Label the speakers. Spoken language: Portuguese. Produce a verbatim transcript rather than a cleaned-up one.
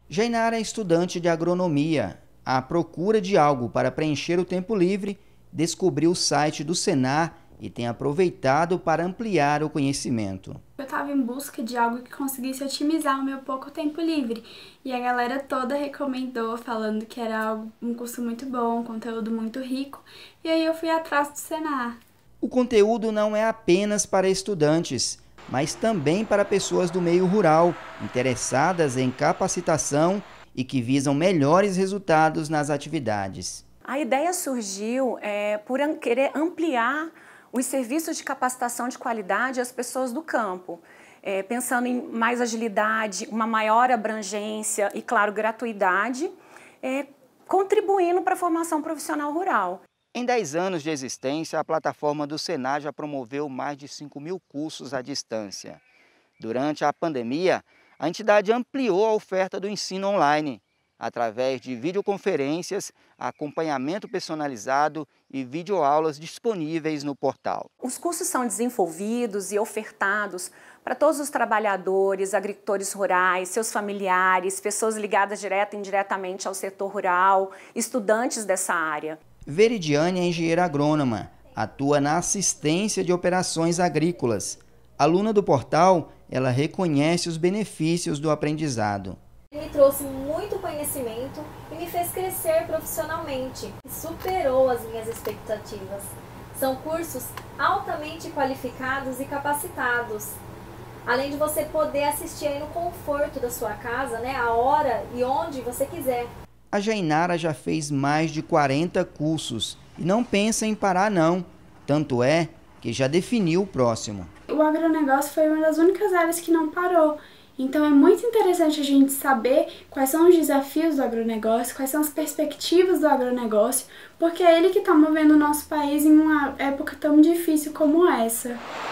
Speaker 1: Jainara é estudante de agronomia. À procura de algo para preencher o tempo livre, descobriu o site do Senar e tem aproveitado para ampliar o conhecimento.
Speaker 2: Eu estava em busca de algo que conseguisse otimizar o meu pouco tempo livre e a galera toda recomendou, falando que era algo, um curso muito bom, um conteúdo muito rico, e aí eu fui atrás do Senar.
Speaker 1: O conteúdo não é apenas para estudantes, mas também para pessoas do meio rural, interessadas em capacitação e que visam melhores resultados nas atividades.
Speaker 3: A ideia surgiu é, por querer ampliar os serviços de capacitação de qualidade às pessoas do campo, é, pensando em mais agilidade, uma maior abrangência e, claro, gratuidade, é, contribuindo para a formação profissional rural.
Speaker 1: Em dez anos de existência, a plataforma do Senar já promoveu mais de cinco mil cursos à distância. Durante a pandemia, a entidade ampliou a oferta do ensino online, através de videoconferências, acompanhamento personalizado e videoaulas disponíveis no portal.
Speaker 3: Os cursos são desenvolvidos e ofertados para todos os trabalhadores, agricultores rurais, seus familiares, pessoas ligadas direta e indiretamente ao setor rural, estudantes dessa área.
Speaker 1: Veridiane é engenheira agrônoma, atua na assistência de operações agrícolas. Aluna do portal, ela reconhece os benefícios do aprendizado.
Speaker 4: Me trouxe muito conhecimento e me fez crescer profissionalmente. Superou as minhas expectativas. São cursos altamente qualificados e capacitados. Além de você poder assistir aí no conforto da sua casa, né, a hora e onde você quiser.
Speaker 1: A Jainara já fez mais de quarenta cursos e não pensa em parar não. Tanto é que já definiu o próximo.
Speaker 2: O agronegócio foi uma das únicas áreas que não parou. Então é muito interessante a gente saber quais são os desafios do agronegócio, quais são as perspectivas do agronegócio, porque é ele que está movendo o nosso país em uma época tão difícil como essa.